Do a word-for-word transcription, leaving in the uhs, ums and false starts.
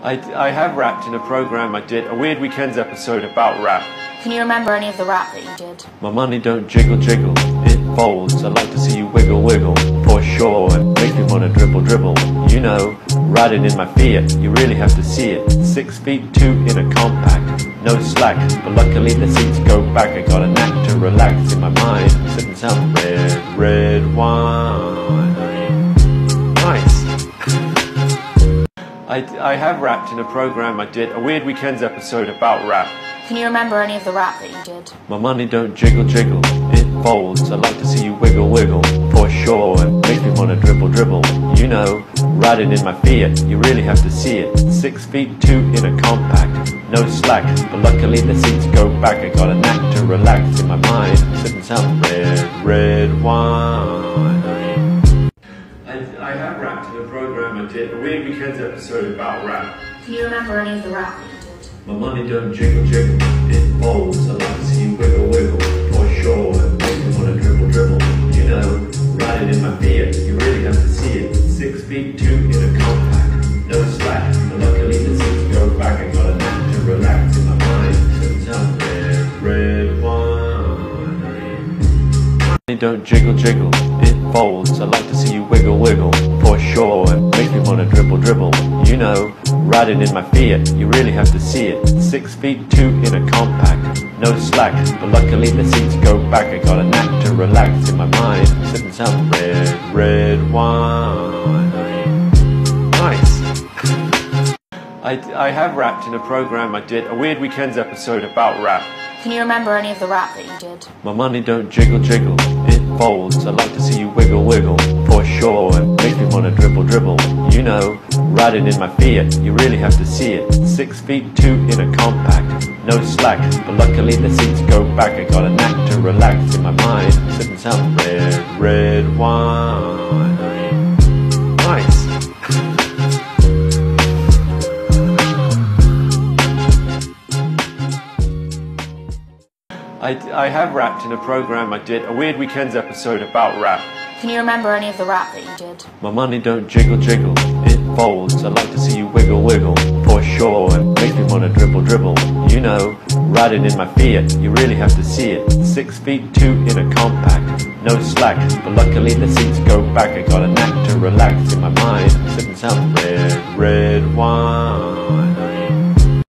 I, I have rapped in a program I did, a Weird Weekends episode about rap. Can you remember any of the rap that you did? My money don't jiggle jiggle, it folds. I like to see you wiggle wiggle, for sure. It makes me wanna dribble dribble. You know, riding in my Fiat, you really have to see it. Six feet two in a compact, no slack. But luckily the seats go back. I got a knack to relax in my mind, sipping some red, red wine. Nice. I, I have rapped in a program I did, a Weird Weekends episode about rap. Can you remember any of the rap that you did? My money don't jiggle jiggle, it folds. I like to see you wiggle wiggle, for sure. It makes me wanna dribble dribble. You know, riding in my Fiat, you really have to see it. Six feet two in a compact, no slack. But luckily the seats go back. I got a knack to relax in my mind, sipping some red, red wine. I, I have rapped in a program I did, a Weird Weekends episode about rap. Can you remember any of the rap that you did? My money don't jiggle jiggle, it folds. I like to see you wiggle wiggle, for sure. It makes me wanna dribble dribble. You know, riding in my Fiat, you really have to see it. Six feet two in a compact, no slack. But luckily the seats go back. I got a knack to relax in my mind, sipping some red, red wine. Money don't jiggle jiggle, it folds. I like to see you wiggle wiggle, for sure. It makes me wanna dribble dribble. You know, riding in my Fiat, you really have to see it. Six feet two in a compact, no slack. But luckily the seats go back. I got a knack to relax in my mind, sipping some red, red wine. Nice. I, I have rapped in a program I did, a Weird Weekends episode about rap. Can you remember any of the rap that you did? My money don't jiggle jiggle, it folds. I like to see you wiggle wiggle, for sure. It makes me wanna dribble dribble. You know, riding in my Fiat, you really have to see it. Six feet two in a compact, no slack. But luckily the seats go back. I got a knack to relax in my mind, sipping some red, red wine. Nice. I, I have rapped in a program I did, a Weird Weekends episode about rap. Can you remember any of the rap that you did? My money don't jiggle jiggle, it folds. I like to see you wiggle wiggle, for sure. It makes me wanna dribble dribble. You know, riding in my Fiat, you really have to see it. Six feet two in a compact, no slack. But luckily the seats go back. I got a knack to relax in my mind, sipping some red, red wine.